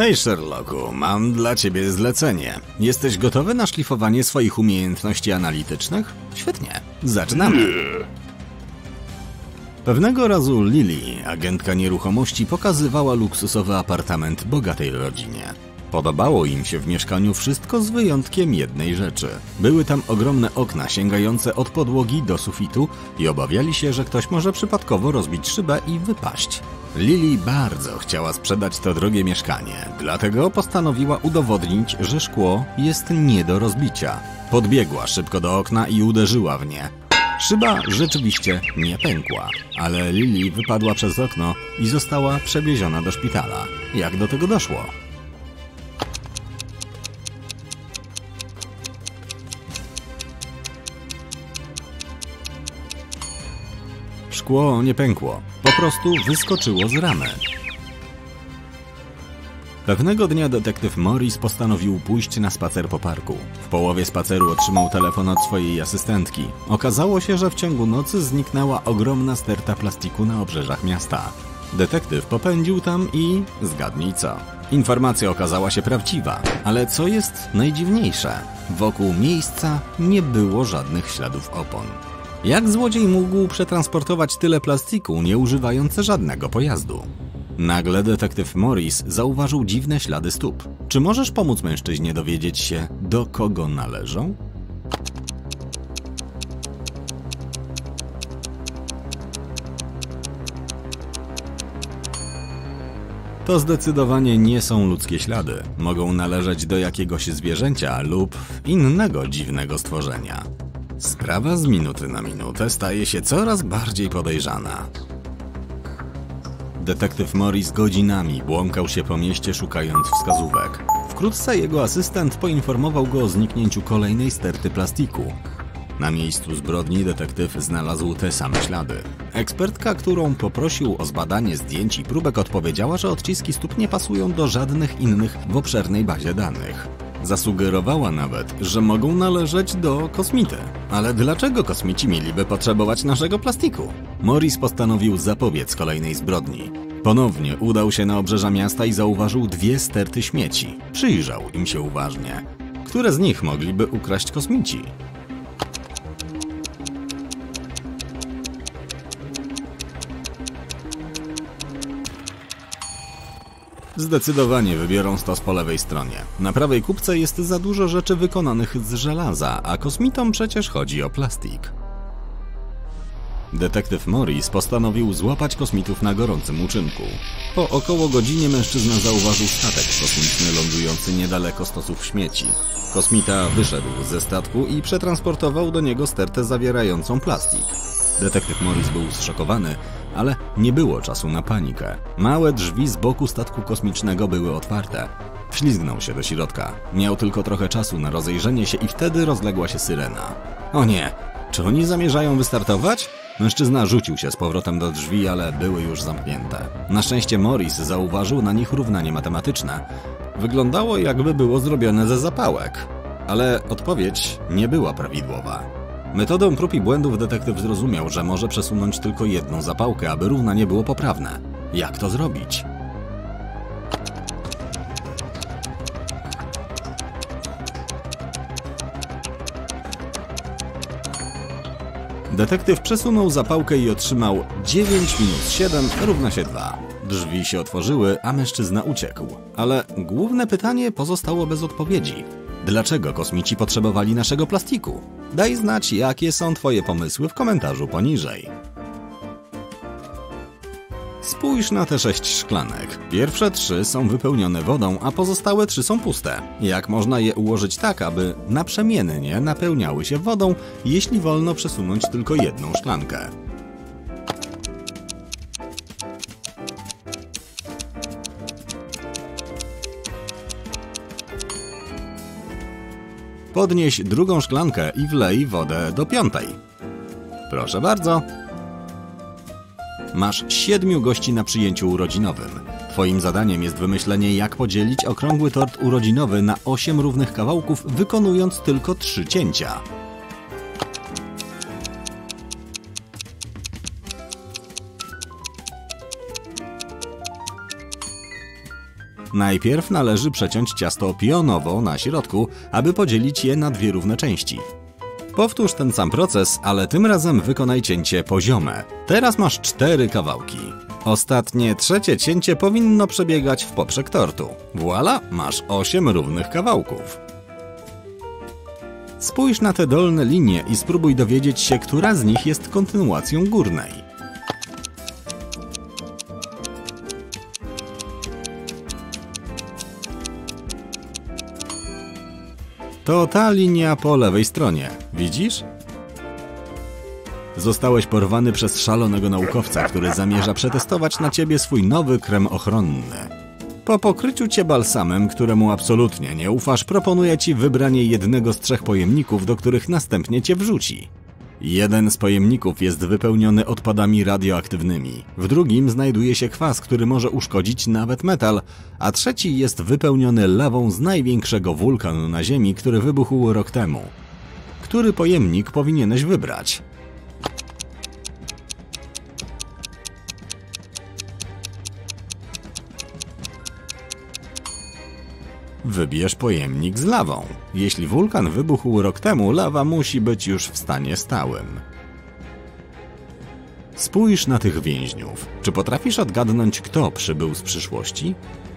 Hej Sherlocku, mam dla ciebie zlecenie. Jesteś gotowy na szlifowanie swoich umiejętności analitycznych? Świetnie, zaczynamy. Pewnego razu Lily, agentka nieruchomości, pokazywała luksusowy apartament bogatej rodzinie. Podobało im się w mieszkaniu wszystko z wyjątkiem jednej rzeczy. Były tam ogromne okna sięgające od podłogi do sufitu i obawiali się, że ktoś może przypadkowo rozbić szybę i wypaść. Lily bardzo chciała sprzedać to drogie mieszkanie, dlatego postanowiła udowodnić, że szkło jest nie do rozbicia. Podbiegła szybko do okna i uderzyła w nie. Szyba rzeczywiście nie pękła, ale Lily wypadła przez okno i została przewieziona do szpitala. Jak do tego doszło? Szkło nie pękło, po prostu wyskoczyło z ramy. Pewnego dnia detektyw Morris postanowił pójść na spacer po parku. W połowie spaceru otrzymał telefon od swojej asystentki. Okazało się, że w ciągu nocy zniknęła ogromna sterta plastiku na obrzeżach miasta. Detektyw popędził tam i... zgadnij co? Informacja okazała się prawdziwa, ale co jest najdziwniejsze? Wokół miejsca nie było żadnych śladów opon. Jak złodziej mógł przetransportować tyle plastiku, nie używając żadnego pojazdu? Nagle detektyw Morris zauważył dziwne ślady stóp. Czy możesz pomóc mężczyźnie dowiedzieć się, do kogo należą? To zdecydowanie nie są ludzkie ślady. Mogą należeć do jakiegoś zwierzęcia lub innego dziwnego stworzenia. Sprawa z minuty na minutę staje się coraz bardziej podejrzana. Detektyw Morris godzinami błąkał się po mieście, szukając wskazówek. Wkrótce jego asystent poinformował go o zniknięciu kolejnej sterty plastiku. Na miejscu zbrodni detektyw znalazł te same ślady. Ekspertka, którą poprosił o zbadanie zdjęć i próbek, odpowiedziała, że odciski stóp nie pasują do żadnych innych w obszernej bazie danych. Zasugerowała nawet, że mogą należeć do kosmity. Ale dlaczego kosmici mieliby potrzebować naszego plastiku? Morris postanowił zapobiec kolejnej zbrodni. Ponownie udał się na obrzeża miasta i zauważył dwie sterty śmieci. Przyjrzał im się uważnie. Które z nich mogliby ukraść kosmici? Zdecydowanie wybiorą stos po lewej stronie. Na prawej kubce jest za dużo rzeczy wykonanych z żelaza, a kosmitom przecież chodzi o plastik. Detektyw Morris postanowił złapać kosmitów na gorącym uczynku. Po około godzinie mężczyzna zauważył statek kosmiczny lądujący niedaleko stosów śmieci. Kosmita wyszedł ze statku i przetransportował do niego stertę zawierającą plastik. Detektyw Morris był zszokowany, ale nie było czasu na panikę. Małe drzwi z boku statku kosmicznego były otwarte. Wślizgnął się do środka. Miał tylko trochę czasu na rozejrzenie się i wtedy rozległa się syrena. O nie! Czy oni zamierzają wystartować? Mężczyzna rzucił się z powrotem do drzwi, ale były już zamknięte. Na szczęście Morris zauważył na nich równanie matematyczne. Wyglądało, jakby było zrobione ze zapałek. Ale odpowiedź nie była prawidłowa. Metodą prób i błędów detektyw zrozumiał, że może przesunąć tylko jedną zapałkę, aby równanie było poprawne. Jak to zrobić? Detektyw przesunął zapałkę i otrzymał 9 minus 7 równa się 2. Drzwi się otworzyły, a mężczyzna uciekł. Ale główne pytanie pozostało bez odpowiedzi. Dlaczego kosmici potrzebowali naszego plastiku? Daj znać, jakie są twoje pomysły w komentarzu poniżej. Spójrz na te 6 szklanek. Pierwsze 3 są wypełnione wodą, a pozostałe 3 są puste. Jak można je ułożyć tak, aby naprzemiennie napełniały się wodą, jeśli wolno przesunąć tylko jedną szklankę? Podnieś drugą szklankę i wlej wodę do 5. Proszę bardzo. Masz 7 gości na przyjęciu urodzinowym. Twoim zadaniem jest wymyślenie, jak podzielić okrągły tort urodzinowy na 8 równych kawałków, wykonując tylko 3 cięcia. Najpierw należy przeciąć ciasto pionowo na środku, aby podzielić je na dwie równe części. Powtórz ten sam proces, ale tym razem wykonaj cięcie poziome. Teraz masz 4 kawałki. Ostatnie, trzecie cięcie powinno przebiegać w poprzek tortu. Voilà, masz 8 równych kawałków. Spójrz na te dolne linie i spróbuj dowiedzieć się, która z nich jest kontynuacją górnej. To ta linia po lewej stronie. Widzisz? Zostałeś porwany przez szalonego naukowca, który zamierza przetestować na ciebie swój nowy krem ochronny. Po pokryciu cię balsamem, któremu absolutnie nie ufasz, proponuję ci wybranie jednego z 3 pojemników, do których następnie cię wrzuci. Jeden z pojemników jest wypełniony odpadami radioaktywnymi, w drugim znajduje się kwas, który może uszkodzić nawet metal, a trzeci jest wypełniony lawą z największego wulkanu na Ziemi, który wybuchł rok temu. Który pojemnik powinieneś wybrać? Wybierz pojemnik z lawą. Jeśli wulkan wybuchł rok temu, lawa musi być już w stanie stałym. Spójrz na tych więźniów. Czy potrafisz odgadnąć, kto przybył z przyszłości?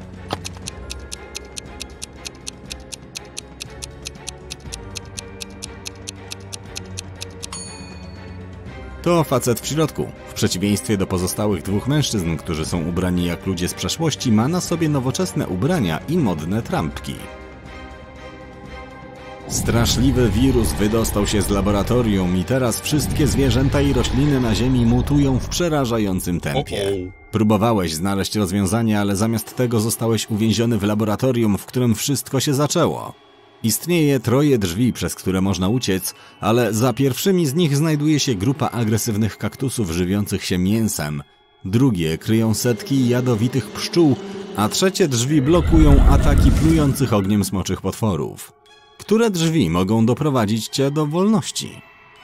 To facet w środku. W przeciwieństwie do pozostałych 2 mężczyzn, którzy są ubrani jak ludzie z przeszłości, ma na sobie nowoczesne ubrania i modne trampki. Straszliwy wirus wydostał się z laboratorium i teraz wszystkie zwierzęta i rośliny na Ziemi mutują w przerażającym tempie. Próbowałeś znaleźć rozwiązanie, ale zamiast tego zostałeś uwięziony w laboratorium, w którym wszystko się zaczęło. Istnieje 3 drzwi, przez które można uciec, ale za pierwszymi z nich znajduje się grupa agresywnych kaktusów żywiących się mięsem. Drugie kryją setki jadowitych pszczół, a 3 drzwi blokują ataki plujących ogniem smoczych potworów. Które drzwi mogą doprowadzić cię do wolności?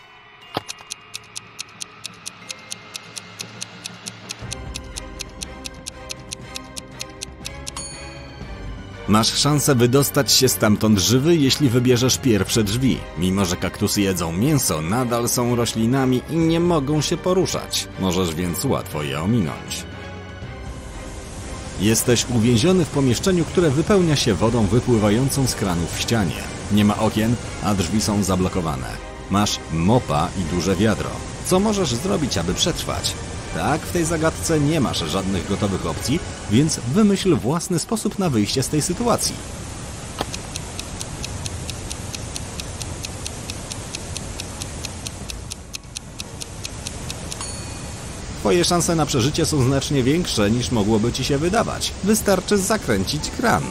Masz szansę wydostać się stamtąd żywy, jeśli wybierzesz pierwsze drzwi. Mimo że kaktusy jedzą mięso, nadal są roślinami i nie mogą się poruszać. Możesz więc łatwo je ominąć. Jesteś uwięziony w pomieszczeniu, które wypełnia się wodą wypływającą z kranów w ścianie. Nie ma okien, a drzwi są zablokowane. Masz mopa i duże wiadro. Co możesz zrobić, aby przetrwać? Tak, w tej zagadce nie masz żadnych gotowych opcji, więc wymyśl własny sposób na wyjście z tej sytuacji. Twoje szanse na przeżycie są znacznie większe, niż mogłoby ci się wydawać. Wystarczy zakręcić kran.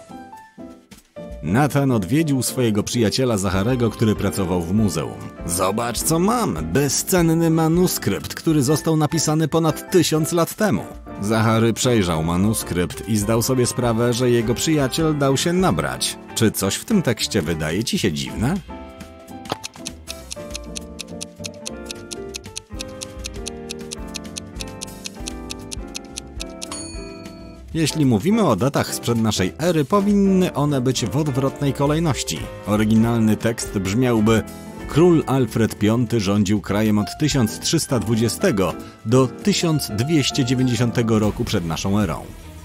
Nathan odwiedził swojego przyjaciela Zacharego, który pracował w muzeum. Zobacz, co mam! Bezcenny manuskrypt, który został napisany ponad 1000 lat temu. Zachary przejrzał manuskrypt i zdał sobie sprawę, że jego przyjaciel dał się nabrać. Czy coś w tym tekście wydaje ci się dziwne? Jeśli mówimy o datach sprzed naszej ery, powinny one być w odwrotnej kolejności. Oryginalny tekst brzmiałby: Król Alfred V rządził krajem od 1320 do 1290 roku przed naszą erą.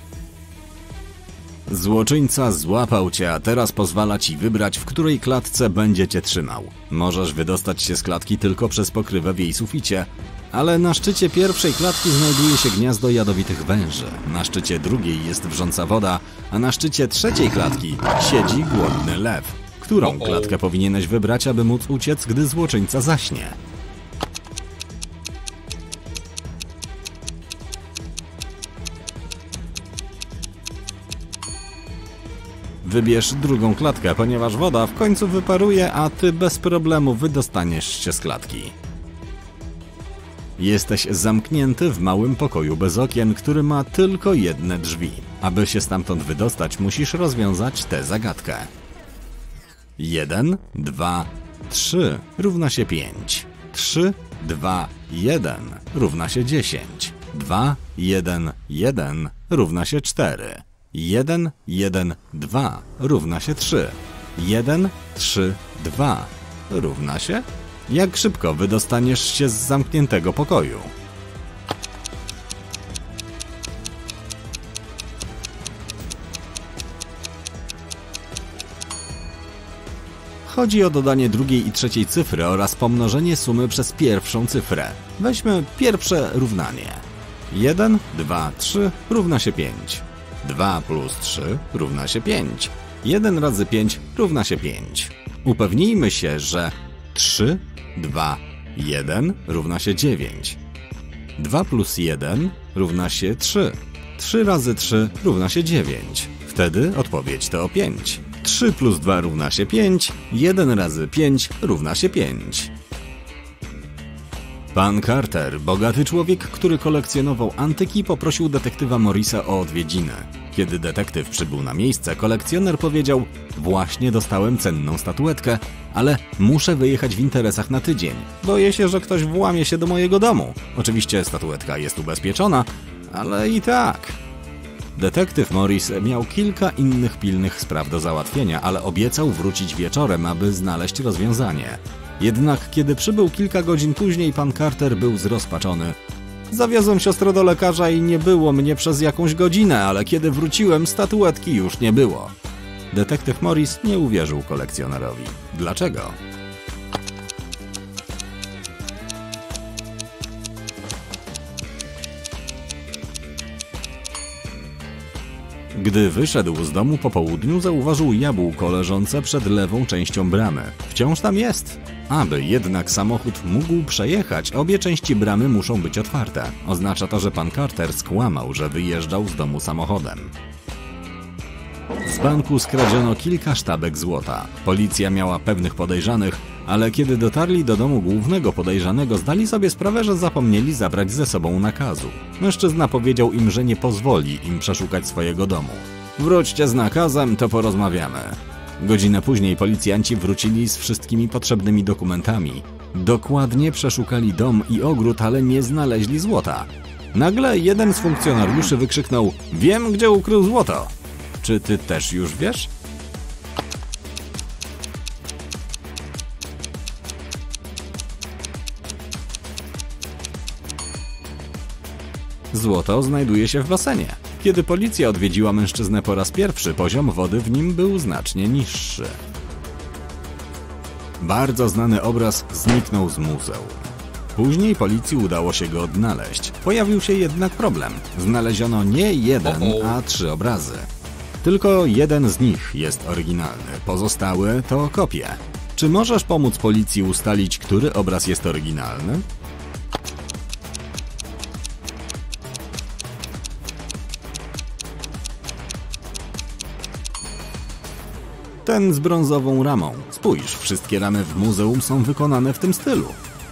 Złoczyńca złapał cię, a teraz pozwala ci wybrać, w której klatce będzie cię trzymał. Możesz wydostać się z klatki tylko przez pokrywę w jej suficie, ale na szczycie pierwszej klatki znajduje się gniazdo jadowitych węży, na szczycie drugiej jest wrząca woda, a na szczycie trzeciej klatki siedzi głodny lew. Którą klatkę powinieneś wybrać, aby móc uciec, gdy złoczyńca zaśnie? Wybierz drugą klatkę, ponieważ woda w końcu wyparuje, a ty bez problemu wydostaniesz się z klatki. Jesteś zamknięty w małym pokoju bez okien, który ma tylko jedne drzwi. Aby się stamtąd wydostać, musisz rozwiązać tę zagadkę. 1, 2, 3 równa się 5. 3, 2, 1 równa się 10. 2, 1, 1 równa się 4. 1, 1, 2 równa się 3. 1, 3, 2 równa się? Jak szybko wydostaniesz się z zamkniętego pokoju? Chodzi o dodanie drugiej i trzeciej cyfry oraz pomnożenie sumy przez pierwszą cyfrę. Weźmy pierwsze równanie. 1, 2, 3 równa się 5. 2 plus 3 równa się 5. 1 razy 5 równa się 5. Upewnijmy się, że 3, 2, 1 równa się 9. 2 plus 1 równa się 3. 3 razy 3 równa się 9. Wtedy odpowiedź to 5. 3 plus 2 równa się 5. 1 razy 5 równa się 5. Pan Carter, bogaty człowiek, który kolekcjonował antyki, poprosił detektywa Morrisa o odwiedziny. Kiedy detektyw przybył na miejsce, kolekcjoner powiedział: właśnie dostałem cenną statuetkę, ale muszę wyjechać w interesach na tydzień. Boję się, że ktoś włamie się do mojego domu. Oczywiście statuetka jest ubezpieczona, ale i tak. Detektyw Morris miał kilka innych pilnych spraw do załatwienia, ale obiecał wrócić wieczorem, aby znaleźć rozwiązanie. Jednak kiedy przybył kilka godzin później, pan Carter był zrozpaczony. Zawiozłem siostrę do lekarza i nie było mnie przez jakąś godzinę, ale kiedy wróciłem, statuetki już nie było. Detektyw Morris nie uwierzył kolekcjonerowi. Dlaczego? Gdy wyszedł z domu po południu, zauważył jabłko leżące przed lewą częścią bramy. Wciąż tam jest. Aby jednak samochód mógł przejechać, obie części bramy muszą być otwarte. Oznacza to, że pan Carter skłamał, że wyjeżdżał z domu samochodem. Z banku skradziono kilka sztabek złota. Policja miała pewnych podejrzanych, ale kiedy dotarli do domu głównego podejrzanego, zdali sobie sprawę, że zapomnieli zabrać ze sobą nakazu. Mężczyzna powiedział im, że nie pozwoli im przeszukać swojego domu. Wróćcie z nakazem, to porozmawiamy. Godzinę później policjanci wrócili z wszystkimi potrzebnymi dokumentami. Dokładnie przeszukali dom i ogród, ale nie znaleźli złota. Nagle jeden z funkcjonariuszy wykrzyknął: wiem, gdzie ukrył złoto. Czy ty też już wiesz? Złoto znajduje się w basenie. Kiedy policja odwiedziła mężczyznę po raz pierwszy, poziom wody w nim był znacznie niższy. Bardzo znany obraz zniknął z muzeum. Później policji udało się go odnaleźć. Pojawił się jednak problem. Znaleziono nie jeden, a 3 obrazy. Tylko jeden z nich jest oryginalny, pozostałe to kopie. Czy możesz pomóc policji ustalić, który obraz jest oryginalny? Ten z brązową ramą. Spójrz, wszystkie ramy w muzeum są wykonane w tym stylu.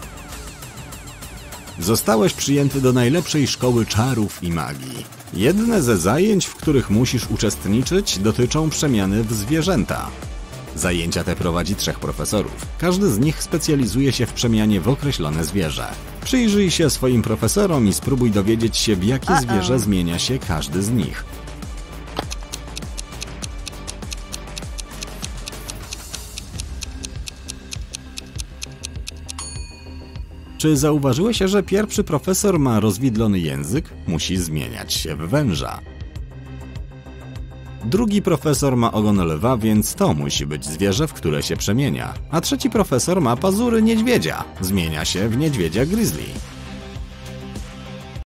Zostałeś przyjęty do najlepszej szkoły czarów i magii. Jedne ze zajęć, w których musisz uczestniczyć, dotyczą przemiany w zwierzęta. Zajęcia te prowadzi 3 profesorów. Każdy z nich specjalizuje się w przemianie w określone zwierzę. Przyjrzyj się swoim profesorom i spróbuj dowiedzieć się, w jakie zwierzę zmienia się każdy z nich. Czy zauważyłeś, że pierwszy profesor ma rozwidlony język? Musi zmieniać się w węża. Drugi profesor ma ogon lwa, więc to musi być zwierzę, w które się przemienia. A trzeci profesor ma pazury niedźwiedzia. Zmienia się w niedźwiedzia grizzly.